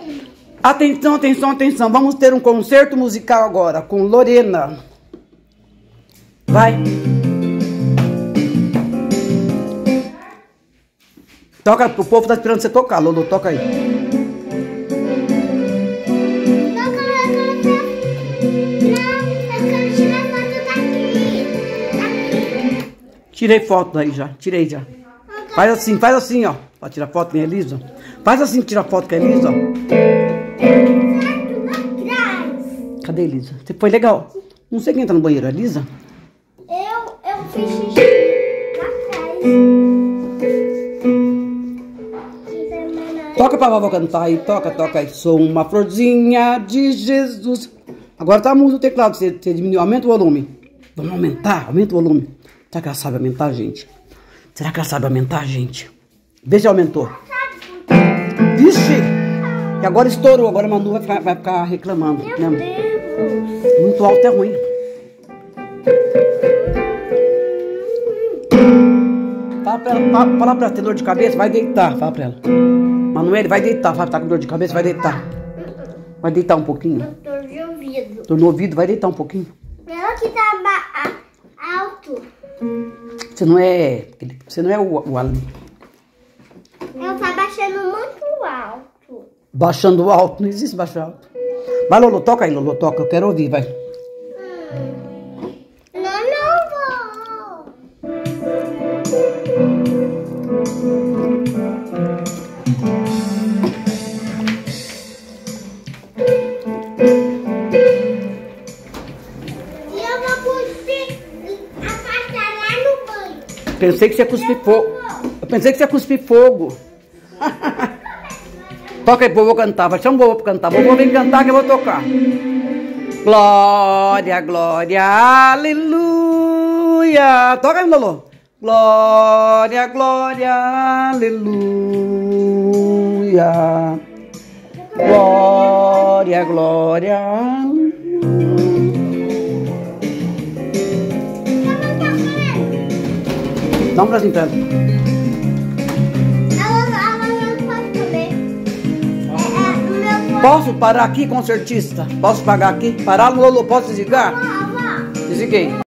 Atenção, atenção, atenção. Vamos ter um concerto musical agora com Lorena. Vai. Toca, o povo tá esperando você tocar, Lolo. Toca aí. Tirei foto daí já. Tirei já. Faz assim, ó. Pra tirar foto com a Elisa. Faz assim, tira foto com a Elisa, ó. Cadê a Elisa? Você foi legal. Não sei quem tá no banheiro, a Elisa? Eu fiz xixi lá atrás. Toca pra vovó cantar aí, toca aí. Sou uma florzinha de Jesus. Agora tá muito o teclado, você diminuiu, aumenta o volume. Vamos aumentar, aumenta o volume. Será que ela sabe aumentar, gente? Será que ela sabe aumentar, gente? Vê se aumentou. Vixe! E agora estourou, agora a Manu vai ficar reclamando. Meu né? Deus! Muito alto é ruim. Fala pra ela, tem dor de cabeça? Vai deitar, fala pra ela. Manuele, vai deitar, fala, tá com dor de cabeça? Vai deitar. Vai deitar um pouquinho. Dor de ouvido. Dor no ouvido, vai deitar um pouquinho. Ela que tá alto. Você não é o Ali. Ela tá baixando muito alto. Baixando alto, não existe baixar alto. Vai, Lolo, toca aí, Lolo, toca, eu quero ouvir, vai. Não vou. E eu vou cuspir a pastarela no banho. Pensei que você ia cuspir fogo. Eu pensei que você ia cuspir fogo. Toca aí, vovô cantar. Vai chamar o vovô pra cantar. Vovô vem cantar que eu vou tocar. Glória, glória, aleluia. Toca aí, Lolo. Glória, glória, aleluia. Glória, glória, aleluia. Dá um bracinho pra ela. Posso parar aqui, concertista? Posso pagar aqui? Parar, Lolo? Posso desligar? Desliguei.